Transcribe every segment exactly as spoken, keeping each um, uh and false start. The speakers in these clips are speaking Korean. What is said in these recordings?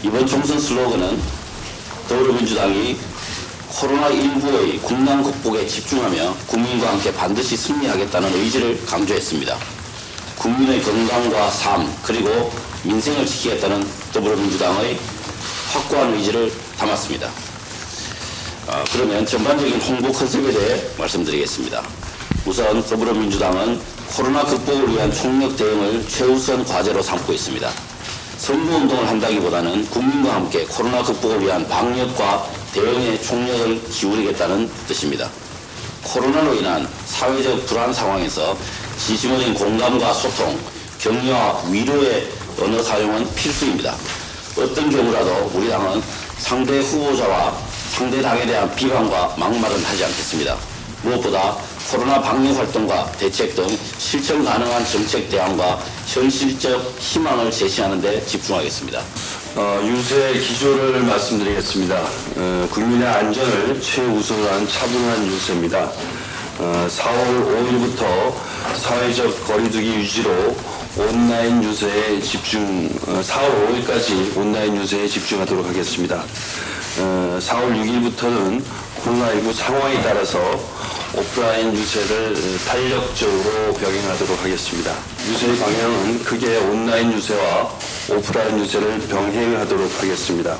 이번 총선 슬로건은 더불어민주당이 코로나십구의 국난 극복에 집중하며 국민과 함께 반드시 승리하겠다는 의지를 강조했습니다. 국민의 건강과 삶 그리고 민생을 지키겠다는 더불어민주당의 확고한 의지를 담았습니다. 어, 그러면 전반적인 홍보 컨셉에 대해 말씀드리겠습니다. 우선 더불어민주당은 코로나 극복을 위한 총력 대응을 최우선 과제로 삼고 있습니다. 선거운동을 한다기보다는 국민과 함께 코로나 극복을 위한 방역과 대응에 총력을 기울이겠다는 뜻입니다. 코로나로 인한 사회적 불안 상황에서 진심어린 공감과 소통, 격려와 위로의 언어 사용은 필수입니다. 어떤 경우라도 우리 당은 상대 후보자와 상대 당에 대한 비판과 막말은 하지 않겠습니다. 무엇보다 코로나 방역 활동과 대책 등 실천 가능한 정책 대안과 현실적 희망을 제시하는 데 집중하겠습니다. 어, 유세 기조를 말씀드리겠습니다. 어, 국민의 안전을 최우선한 차분한 유세입니다. 어, 사월 오일부터 사회적 거리두기 유지로 온라인 유세에 집중, 어, 사월 오일까지 온라인 유세에 집중하도록 하겠습니다. 어, 사월 육일부터는 코로나십구 상황에 따라서 오프라인 유세를 탄력적으로 병행하도록 하겠습니다. 유세의 방향은 크게 온라인 유세와 오프라인 유세를 병행하도록 하겠습니다.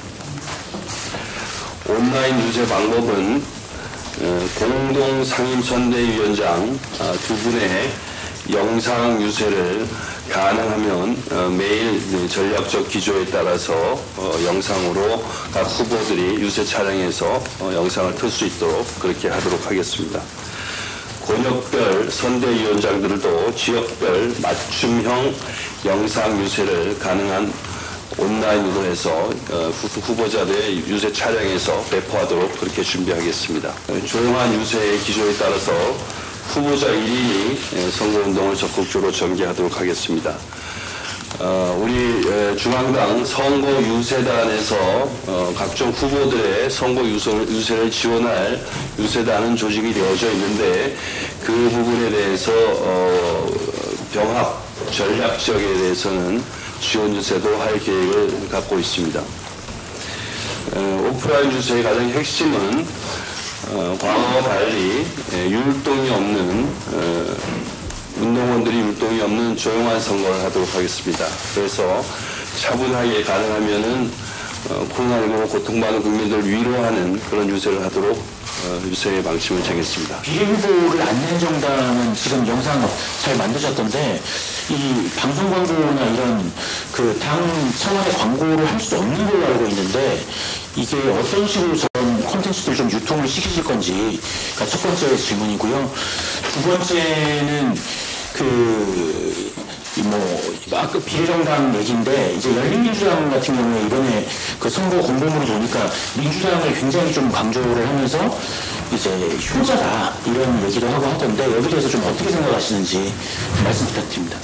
온라인 유세 방법은 공동상임선대위원장 두 분의 영상 유세를 가능하면 매일 전략적 기조에 따라서 영상으로 각 후보들이 유세 촬영해서 영상을 틀 수 있도록 그렇게 하도록 하겠습니다. 권역별 선대위원장들도 지역별 맞춤형 영상 유세를 가능한 온라인으로 해서 후보자들의 유세 촬영해서 배포하도록 그렇게 준비하겠습니다. 조용한 유세의 기조에 따라서 후보자 일 인이 선거운동을 적극적으로 전개하도록 하겠습니다. 어, 우리 중앙당 선거유세단에서 어, 각종 후보들의 선거유세를 지원할 유세단은 조직이 되어져 있는데 그 부분에 대해서 어, 병합 전략적에 대해서는 지원 유세도 할 계획을 갖고 있습니다. 어, 오프라인 유세의 가장 핵심은 어, 과거와 달리 예, 율동이 없는 어, 운동원들이 율동이 없는 조용한 선거를 하도록 하겠습니다. 그래서 차분하게 가능하면은 어, 코로나십구로 고통받는 국민들을 위로하는 그런 유세를 하도록 어, 유세의 방침을 정했습니다. 비례후보를 안낸 정당은 지금 영상 잘 만드셨던데 이 방송 광고나 이런 그 당 차원의 광고를 할 수 없는 걸로 알고 있는데 이게 어떤 식으로 저런 콘텐츠들 좀 유통을 시키실 건지가 첫 번째 질문이고요. 두 번째는 그, 뭐, 아까 비례정당 얘기인데, 이제 열린민주당 같은 경우에 이번에 그 선거 공보물을 보니까 민주당을 굉장히 좀 강조를 하면서 이제 효자다, 이런 얘기도 하고 하던데, 여기에 대해서 좀 어떻게 생각하시는지 말씀 부탁드립니다.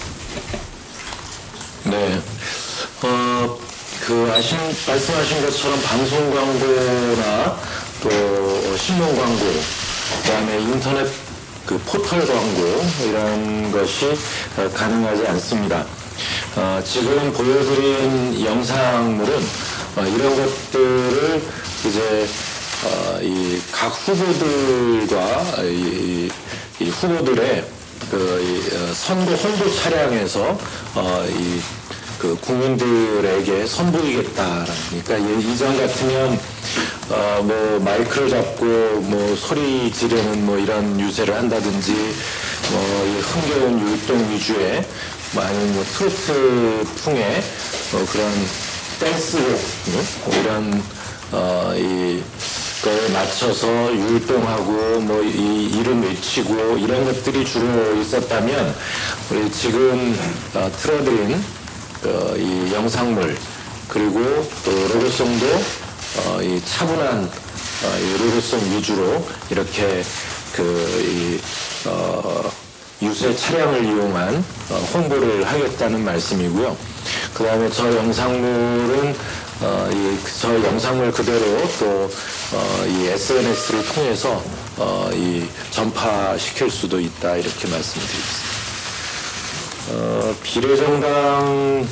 네. 어, 그, 아신, 말씀하신 것처럼 방송 광고나 또 신문 광고, 그 다음에 인터넷 그 포털 광고 이런 것이 가능하지 않습니다. 어, 지금 보여드린 영상물은 어, 이런 것들을 이제 어, 이 각 후보들과 이, 이 후보들의 그 이, 선거 홍보 차량에서 어, 이 그 국민들에게 선보이겠다. 그러니까 이전 같으면 어 뭐 마이크를 잡고 뭐 소리 지르는 뭐 이런 유세를 한다든지 뭐 흥겨운 율동 위주의 뭐 아니면 뭐 트로트 풍의 뭐 그런 댄스곡 이런 어 이 거에 맞춰서 율동하고 뭐 이 이름 외치고 이런 것들이 주로 있었다면 우리 지금 어, 틀어드린 어, 이 영상물 그리고 또 로고송도 어, 이 차분한 어, 이 로고송 위주로 이렇게 그 이 어, 유세 차량을 이용한 어, 홍보를 하겠다는 말씀이고요. 그 다음에 저 영상물은 어, 이, 저 영상물 그대로 또 어, 이 에스엔에스를 통해서 어, 이 전파시킬 수도 있다 이렇게 말씀드리겠습니다. 어, 비례정당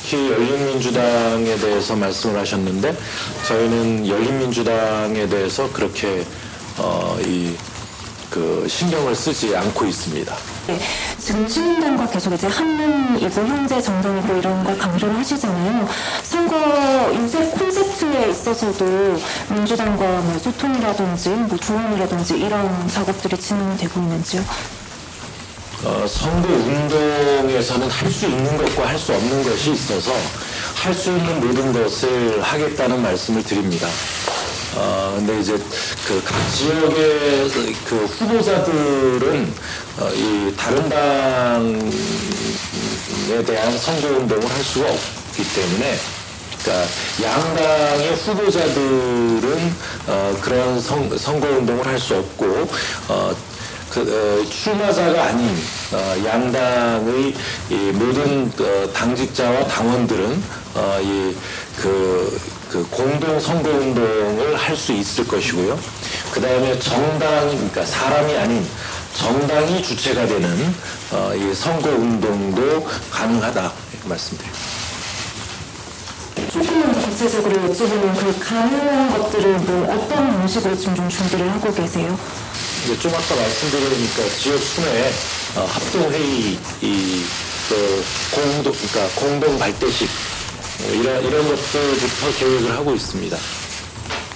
특히 열린민주당에 대해서 말씀을 하셨는데 저희는 열린민주당에 대해서 그렇게 어, 이 그 신경을 쓰지 않고 있습니다. 네, 지금 시민당과 계속 이제 한문이고 형제 정당이고 이런 걸 강조를 하시잖아요. 선거 유세 콘셉트에 있어서도 민주당과 뭐 소통이라든지 뭐 조언이라든지 이런 작업들이 진행되고 있는지요? 어, 선거 운동에서는 할 수 있는 것과 할 수 없는 것이 있어서 할 수 있는 모든 것을 하겠다는 말씀을 드립니다. 어, 근데 이제 그 각 지역의 그 후보자들은 어, 이 다른 당에 대한 선거 운동을 할 수가 없기 때문에 그러니까 양당의 후보자들은 어, 그런 선, 선거 운동을 할 수 없고 어, 그, 어, 출마자가 아닌 어, 양당의 이 모든 어, 당직자와 당원들은 어, 이, 그, 그 공동 선거 운동을 할 수 있을 것이고요. 그 다음에 정당, 그러니까 사람이 아닌 정당이 주체가 되는 어, 이 선거 운동도 가능하다 이렇게 말씀드립니다. 조금만 더 구체적으로 여쭤보면 그 가능한 것들은 뭐 어떤 방식으로 지금 좀 준비를 하고 계세요? 이제 좀 아까 말씀드리니까 지역 순회 어, 합동회의 이 그 공동 그러니까 공동 발대식 이런 이런 것들부터 계획을 하고 있습니다.